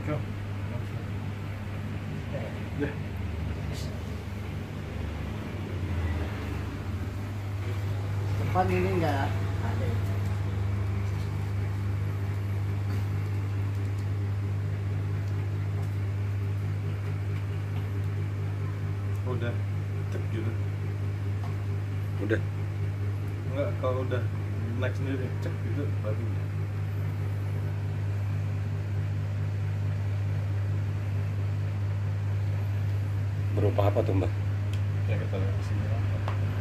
Oke. Deh. Depan ini enggak ada. Udah cek gitu. Udah. Enggak, kalau udah naik sendiri cek gitu baru udah. Berupa apa tuh, Mbak? Ya kita lihat di sini apa.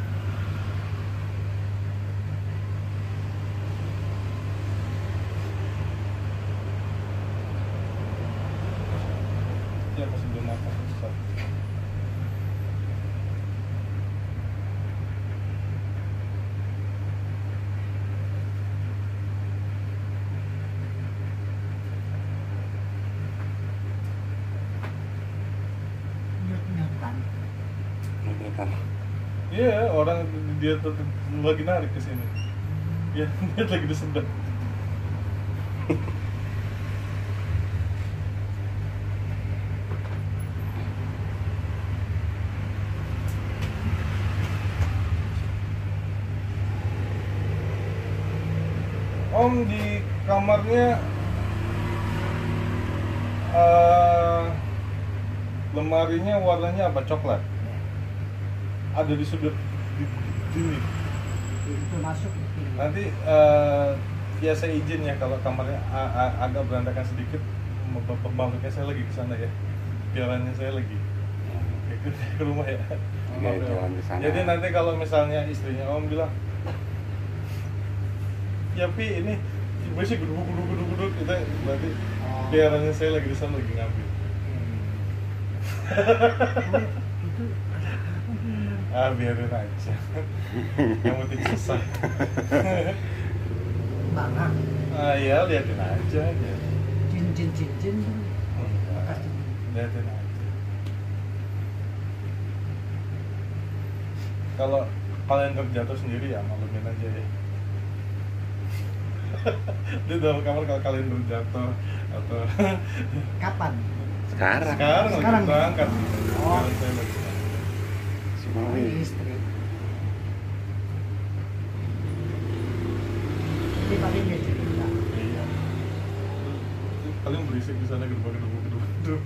Ya masih belum apa susah. Nyot-nyotan. Nyotan. Iya, orang dia tetap lagi narik ke sini. Ya, dia lagi disedot. Om di kamarnya lemarinya warnanya apa? Coklat. Ada di sudut sini. Itu masuk ini. Nanti ya saya izin ya kalau kamarnya agak berantakan sedikit, pembaliknya saya lagi ke sana ya. Piarannya saya lagi ke rumah ya. Oke, jalan ke sana. Jadi nanti kalau misalnya istrinya Om bilang, ya Pi ini ibu sih guduk itu berarti piarannya saya lagi di sana lagi ngambil. Itu ada apa sih? Ah biarin aja. Yang penting selesai. Tanah, Ah iya liatin aja ya. cincin tuh. Enggak, liatin aja. Kalau kalender jatuh sendiri ya malumin aja ya. Di dalam kamar kalau kalender jatuh atau Kapan? Sekarang. sekarang lagi berangkat. Oh. Sekarang saya lagi berangkat. Si Oh, Mami. istri. Ini paling dia cerita. Iya. Paling berisik di sana gedung.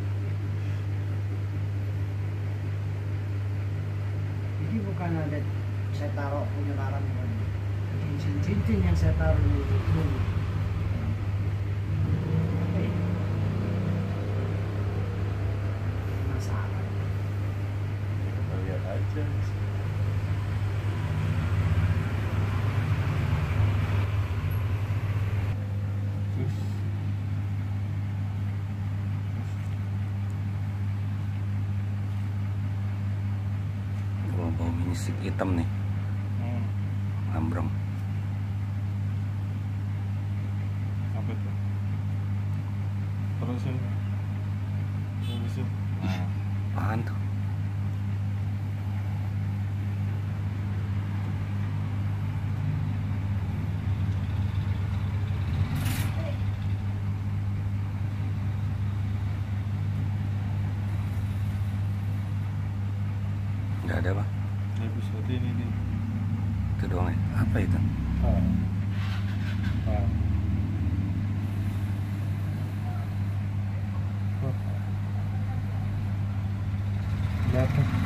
Ini bukan ada saya taruh punya barang bukan. Cincin yang saya taruh di dulu. Apa ya? Masalah. Kita lihat aja. Terus Bau minisik hitam nih, lambrong. apa itu? Terusin. Terusin. Nah. Apaan tuh? Nggak ada, Pak. Episode ini di Itu doang ya. Apa itu? Datang.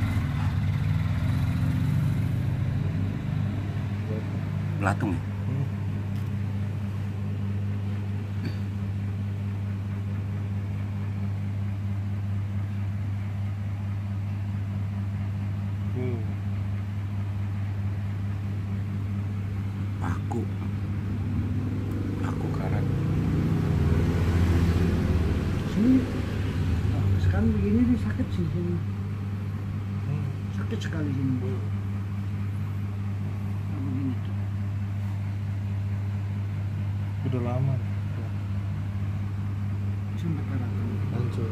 Belatung ya? Paku. Paku karat. Sini. Oh, sekarang begini nih sakit sih sini. Sakit sekali sini. Nah, begini tuh. Udah lama. Sampai sekarang. Hancur.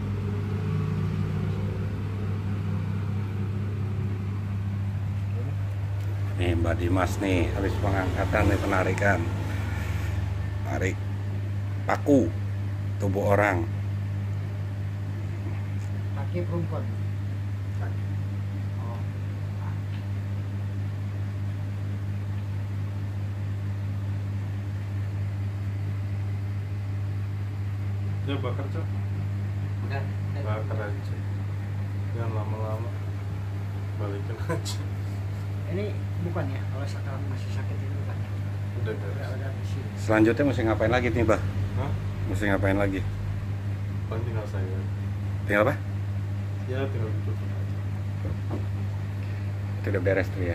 Nih Mbak Dimas nih habis pengangkatan nih, penarikan. Tarik paku tubuh orang. Laki perempuan. Oh. Ya bakar cok, Udah. bakar aja. Jangan lama-lama, balikin aja. Ini bukan ya, kalau sekarang masih sakit ini bukan ya? Udah beres. Udah di sini. Selanjutnya mesti ngapain lagi nih, Bah? Hah? Mesti ngapain lagi? Paling tinggal saya. Tinggal apa? Ya tinggal ditutup aja. Itu udah beres tuh ya.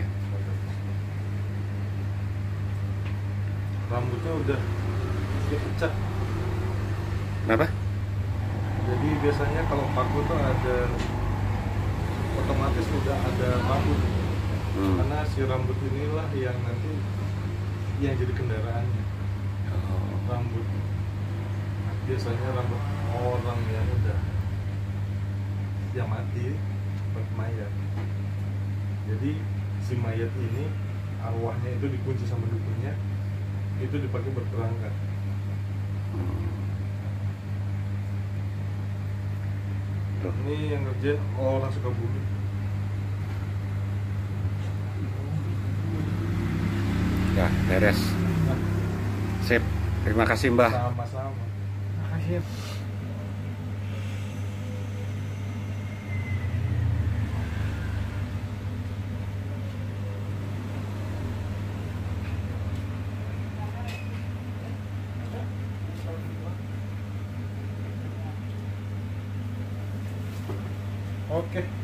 Rambutnya udah pecah. Kenapa? Jadi biasanya kalau paku tuh ada otomatis udah ada paku. Karena si rambut inilah yang nanti yang jadi kendaraannya. Oh. Rambut. Biasanya rambut orang yang udah yang mati, mayat. Jadi si mayat ini arwahnya itu dikunci sama dukunnya, itu dipakai buat berangkat. Tuh. Ini yang ngerjain orang Sukabumi. Ya, beres. Nah, Sip. Terima kasih, Mbah. sama-sama. Makasih. Oke.